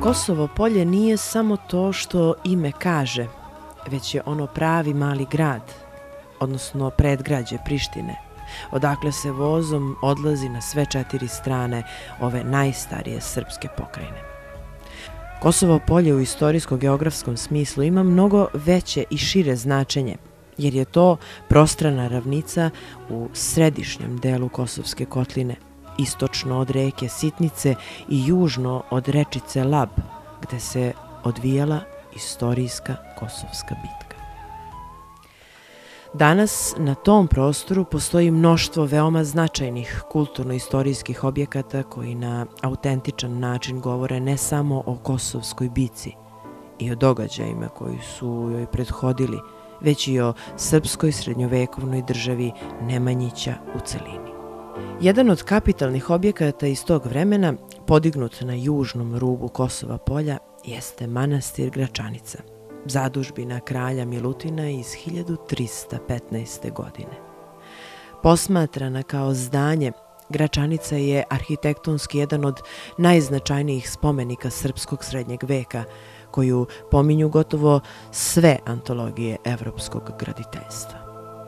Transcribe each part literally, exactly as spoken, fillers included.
Kosovo Polje nije samo to što ime kaže, već je ono pravi mali grad, odnosno predgrađe Prištine, odakle se vozom odlazi na sve četiri strane ove najstarije srpske pokrajine. Kosovo Polje u istorijsko-geografskom smislu ima mnogo veće i šire značenje, jer je to prostrana ravnica u središnjem delu Kosovske kotline, istočno od reke Sitnice i južno od rečice Lab, gde se odvijala istorijska kosovska bitka. Danas na tom prostoru postoji mnoštvo veoma značajnih kulturno-istorijskih objekata koji na autentičan način govore ne samo o kosovskoj bici i o događajima koji su joj prethodili, već i o srpskoj srednjovekovnoj državi Nemanjića u celini. Jedan od kapitalnih objekata iz tog vremena, podignut na južnom rubu Kosova Polja, jeste manastir Gračanica, zadužbina kralja Milutina iz hiljadu trista petnaeste. godine. Posmatrana kao zdanje, Gračanica je arhitektonski jedan od najznačajnijih spomenika srpskog srednjeg veka, koju pominju gotovo sve antologije evropskog graditeljstva.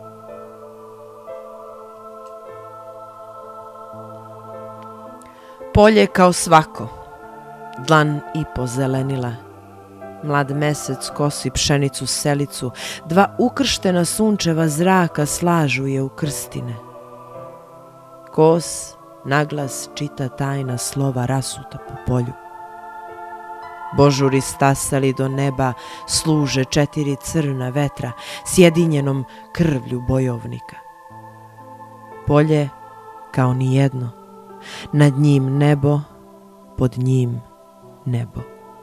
Polje kao svako, dlan i pozelenila, mlad mesec kosi pšenicu selicu, dva ukrštena sunčeva zraka slažu je u krstine. Kos naglas čita tajna slova rasuta po polju. Božuri stasali do neba služe četiri crna vetra sjedinjenom krvlju bojovnika. Polje kao nijedno, nad njim nebo, pod njim nebo.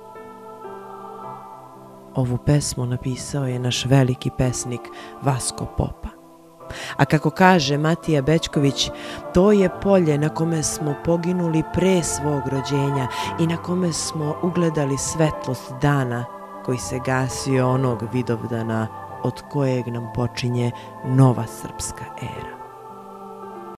Ovu pesmu napisao je naš veliki pesnik Vasko Popa. A kako kaže Matija Bećković, to je polje na kome smo poginuli pre svog rođenja i na kome smo ugledali svetlost dana koji se gasio onog vidovdana od kojeg nam počinje nova srpska era.